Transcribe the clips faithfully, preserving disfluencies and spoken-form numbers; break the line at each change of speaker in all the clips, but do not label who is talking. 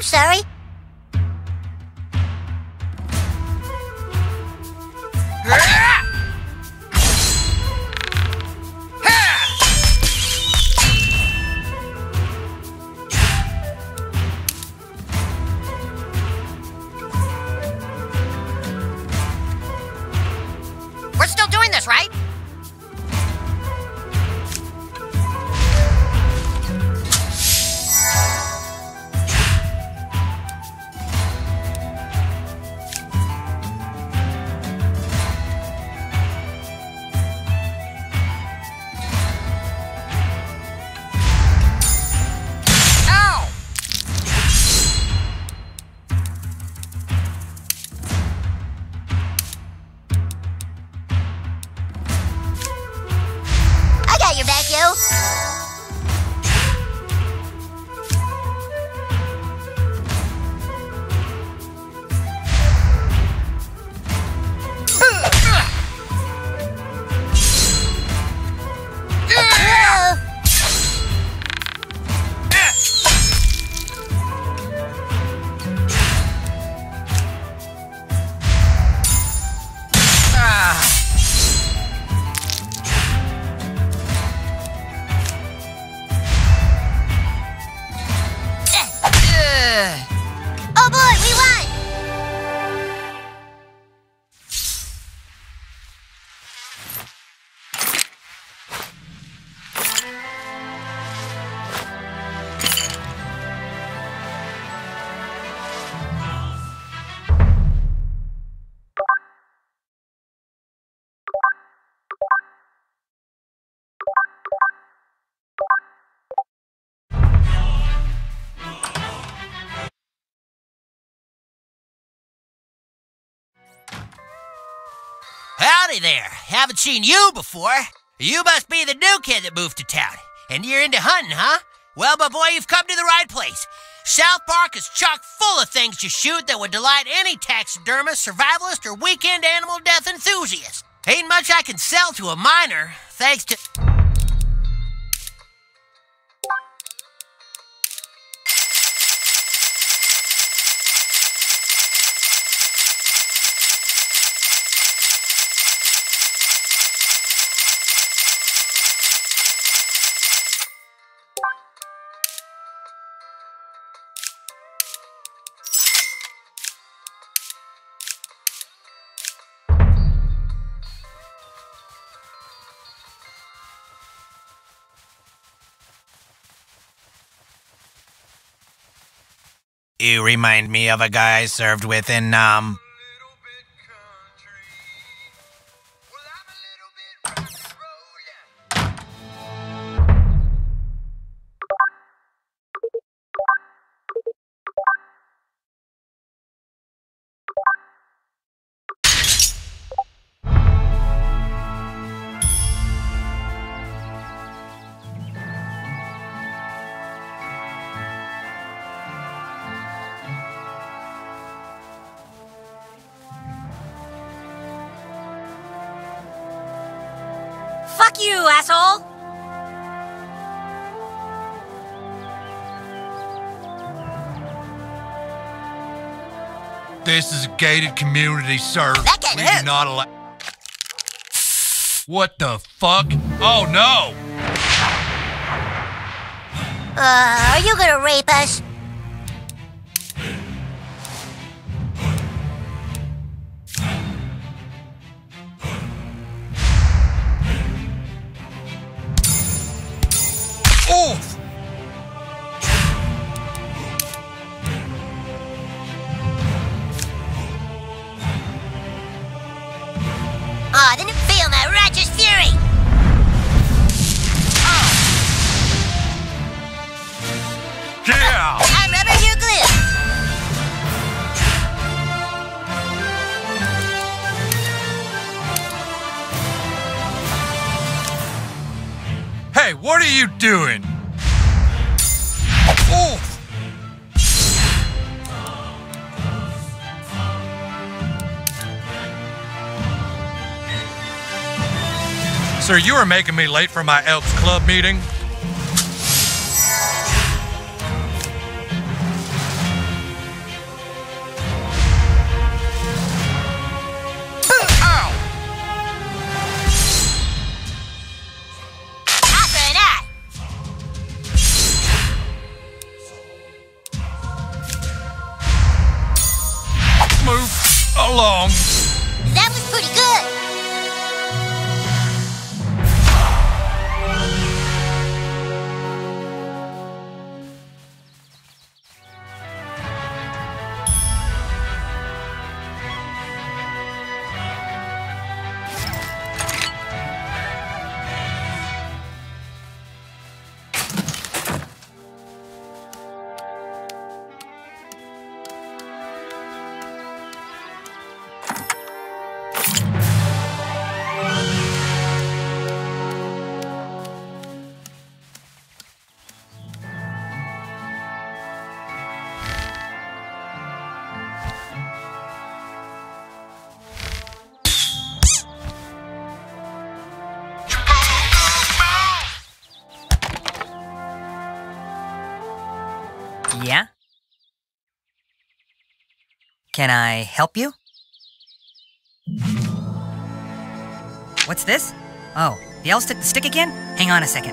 sorry.
We're still doing this, right?
Howdy there. Haven't seen you before. You must be the new kid that moved to town. And you're into hunting, huh? Well, my boy, you've come to the right place. South Park is chock full of things to shoot that would delight any taxidermist, survivalist, or weekend animal death enthusiast. Ain't much I can sell to a minor, thanks to...
You remind me of a guy I served with in, um...
Fuck you, asshole!
This is a gated community, sir.
That can't
We
hit.
do not allow... What the fuck? Oh, no!
Uh, are you gonna rape us?
Oof!
Aw, oh, didn't feel my righteous fury!
Yeah!
I remember your glue!
Hey, what are you doing? Oof! Sir, you are making me late for my Elks Club meeting. long.
That was pretty good.
Yeah? Can I help you? What's this? Oh, the elves took the stick again? Hang on a second.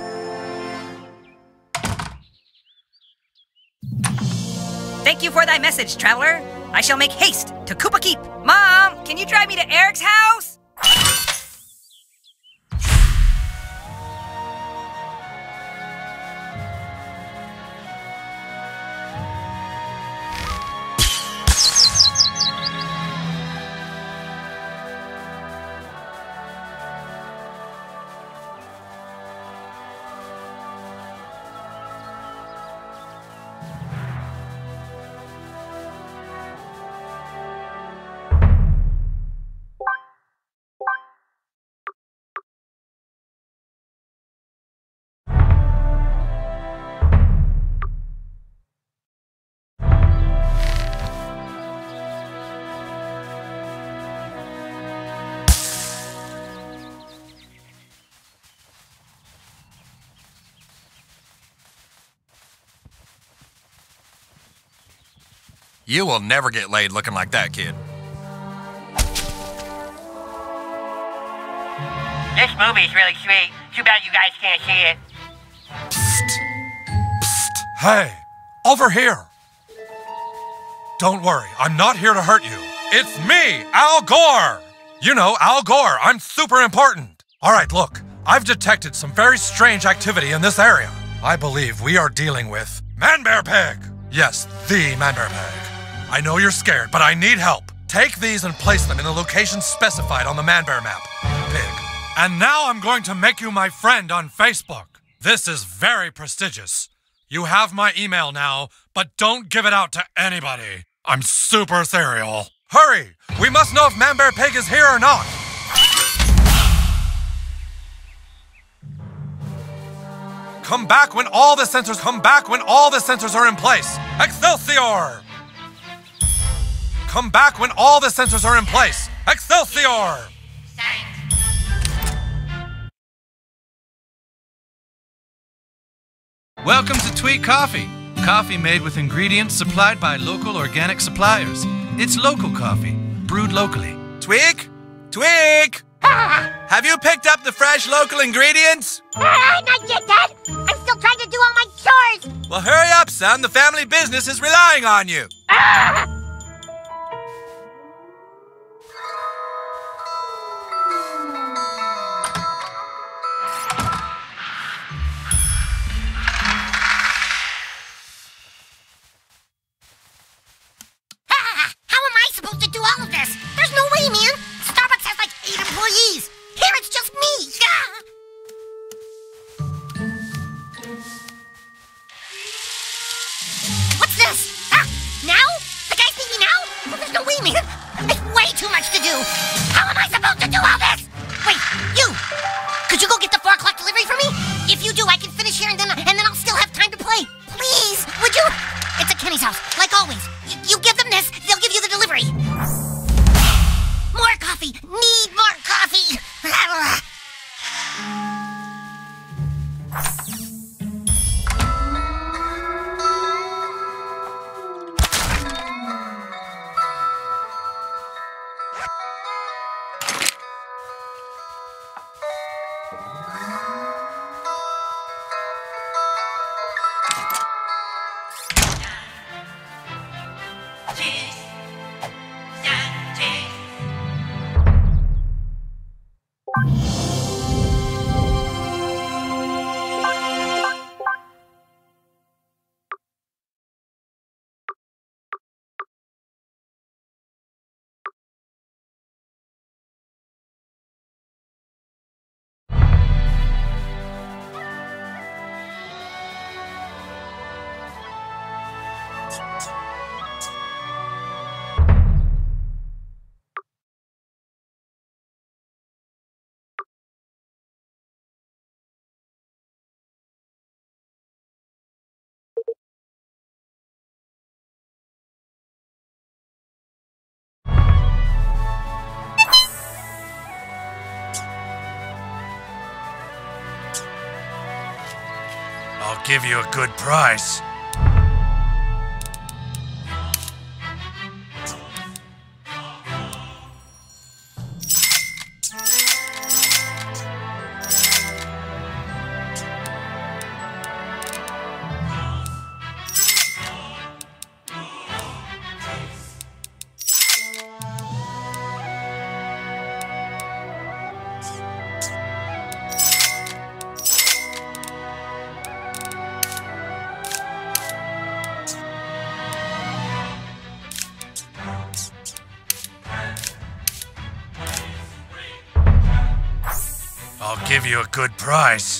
Thank you for thy message, traveler. I shall make haste to Koopa Keep. Mom, can you drive me to Eric's house?
You will never get laid looking like that, kid.
This movie's really sweet. Too bad you guys can't see it.
Hey, over here. Don't worry, I'm not here to hurt you. It's me, Al Gore. You know, Al Gore, I'm super important. All right, look, I've detected some very strange activity in this area. I believe we are dealing with ManBearPig. Yes, the ManBearPig. I know you're scared, but I need help. Take these and place them in the location specified on the ManBear map, Pig. And now I'm going to make you my friend on Facebook. This is very prestigious. You have my email now, but don't give it out to anybody. I'm super serial. Hurry! We must know if ManBearPig is here or not. Come back when all the sensors come back when all the sensors are in place. Excelsior! Come back when all the sensors are in place. Excelsior!
Welcome to Tweak Coffee. Coffee made with ingredients supplied by local organic suppliers. It's local coffee, brewed locally.
Tweak? Tweak! Have you picked up the fresh local ingredients?
Ah, not yet, Dad. I'm still trying to do all my chores.
Well, hurry up, son. The family business is relying on you.
Ah!
How am I supposed to do all of this? There's no way, man. Starbucks has like eight employees. Here it's just me. What's this? Ah, now? The guy
I'll give you a good price. I'll give you a good price.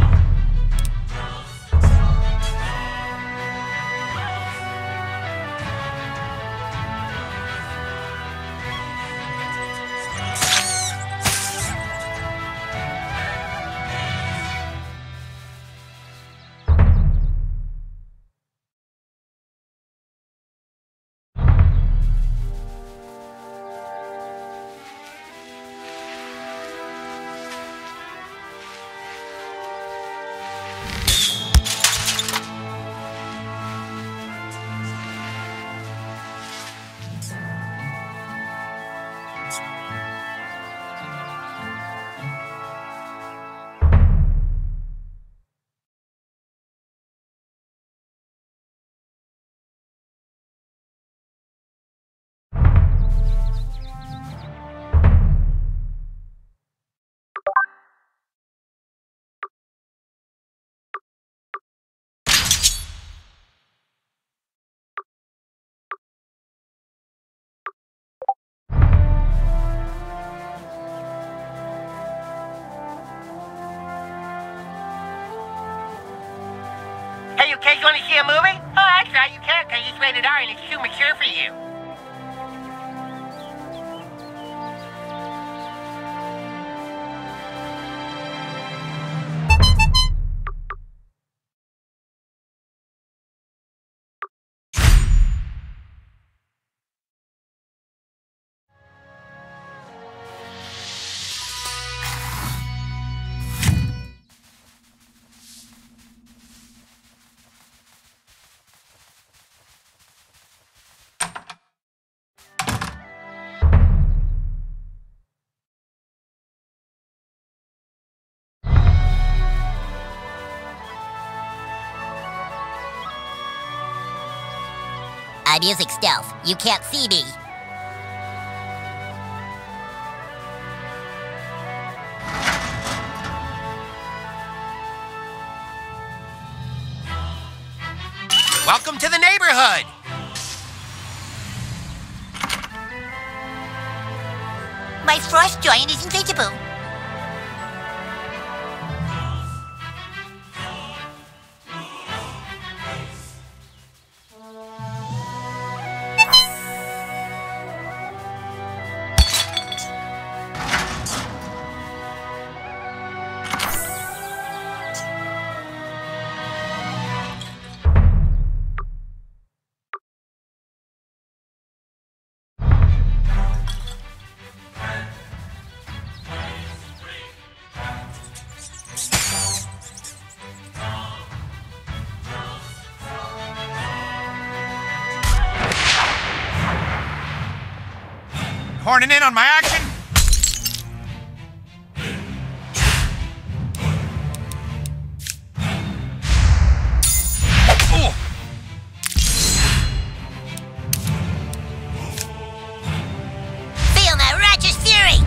Hey, you kids want to see a movie? Oh, that's right, you can't because it's rated R and it's too mature for you.
I'm using stealth. You can't see me.
Welcome to the neighborhood.
My frost giant is invisible.
Horning in on my action? Oh.
Feel my righteous fury!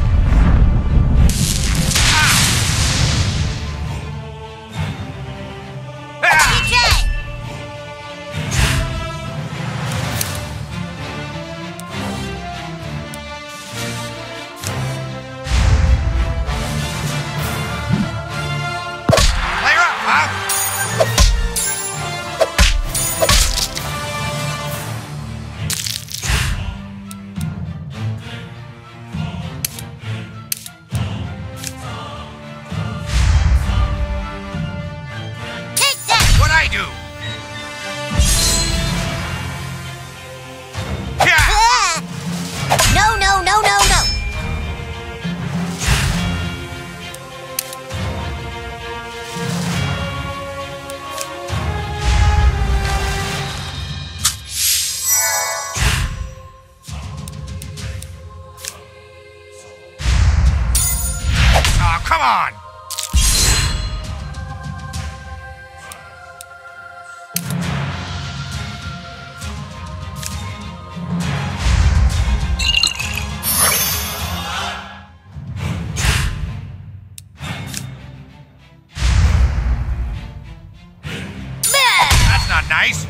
nice.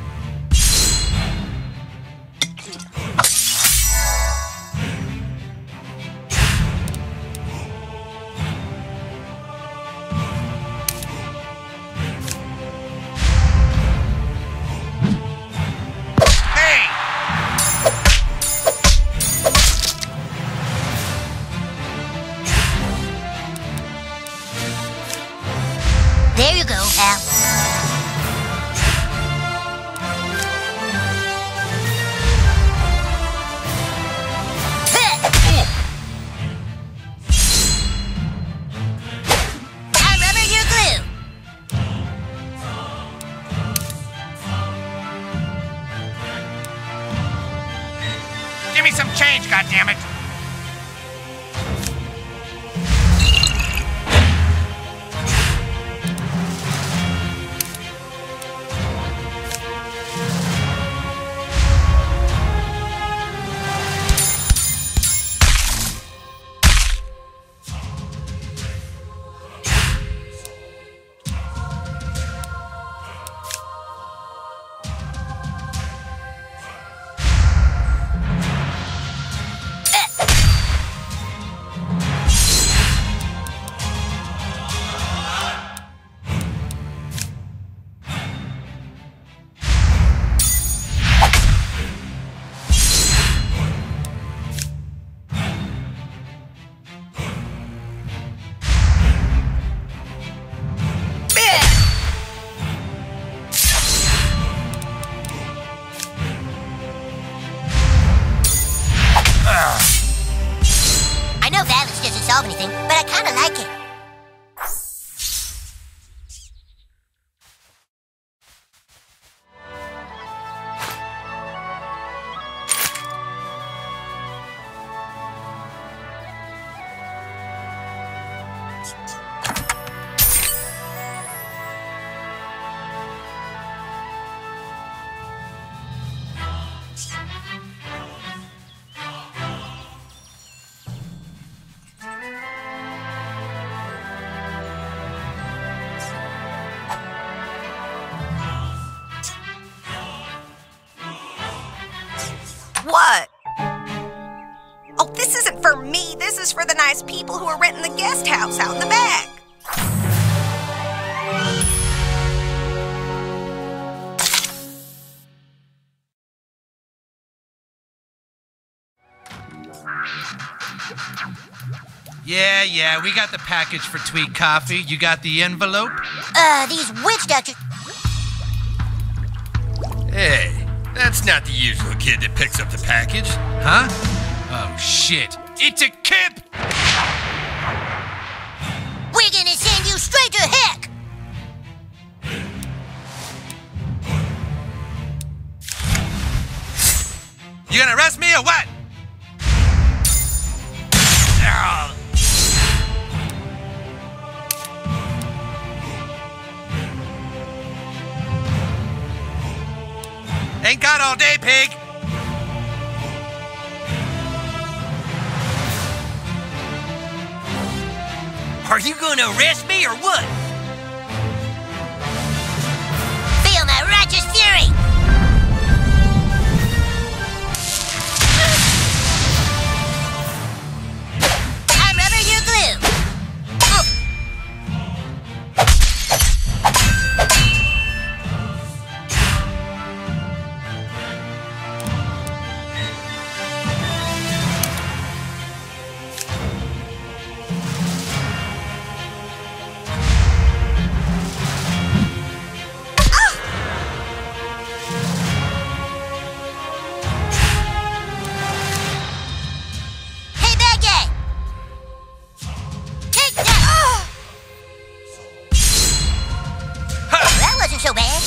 There you go, Al. I rubber your glue.
Give me some change, goddammit.
I know violence doesn't solve anything, but I kinda like it.
What? Oh, this isn't for me. This is for the nice people who are renting the guest house out in the back.
Yeah, yeah, we got the package for Tweak Coffee. You got the envelope?
Uh, these witch doctors...
Hey, that's not the usual kid that picks up the package.
Huh? Oh, shit. It's a kip!
We're gonna send you straight to heck!
You gonna arrest me or what? Oh. Ain't got all day, pig.
Are you gonna arrest me or what?
Feel my righteous fury! I rubber your glue! Oh. Hey, bad guy! Take that! Well, that wasn't so bad.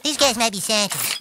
These guys might be Santas.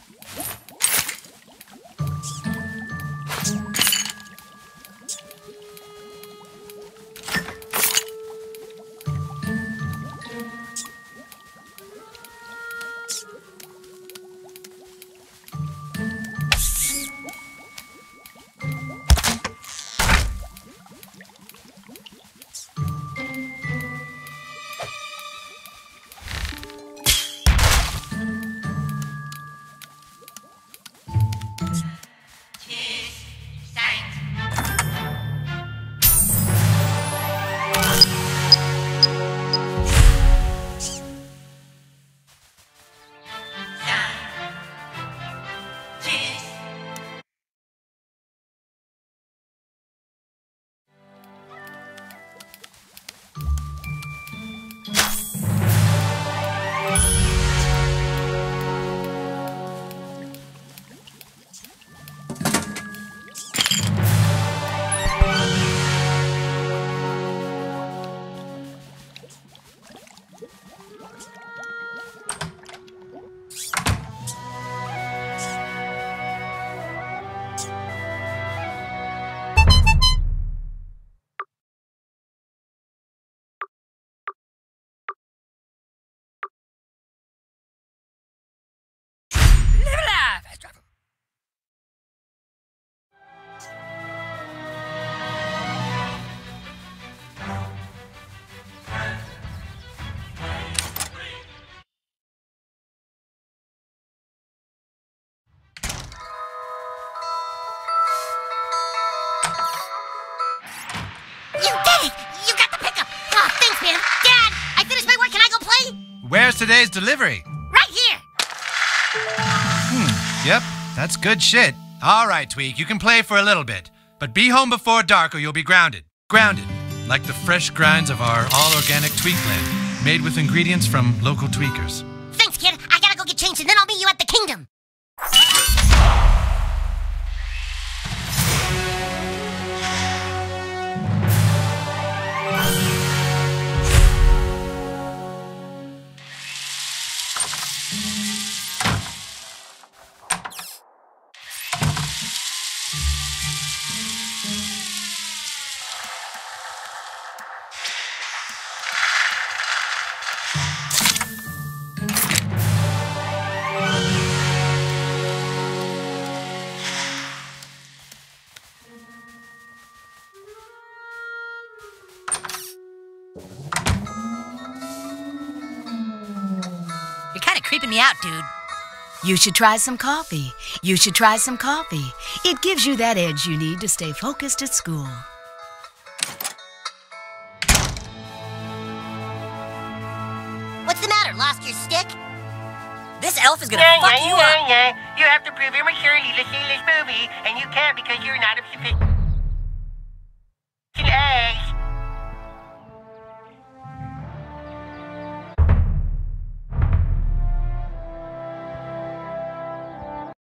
You did it! You got the pickup! Oh, thanks, man. Dad, I finished my work. Can I go play?
Where's today's delivery?
Right here.
Hmm, yep, that's good shit. All right, Tweak, you can play for a little bit. But be home before dark or you'll be grounded. Grounded, like the fresh grinds of our all-organic Tweak blend, made with ingredients from local tweakers.
Thanks, kid. I gotta go get changed, and then I'll meet you at the kingdom.
You're kind of creeping me out, dude.
You should try some coffee. You should try some coffee. It gives you that edge you need to stay focused at school.
What's the matter? Lost your stick? This elf is gonna
Yeah,
fuck
yeah,
you
yeah,
up.
yeah. You have to prove your maturity to see this movie, and you can't because you're not of sufficient age.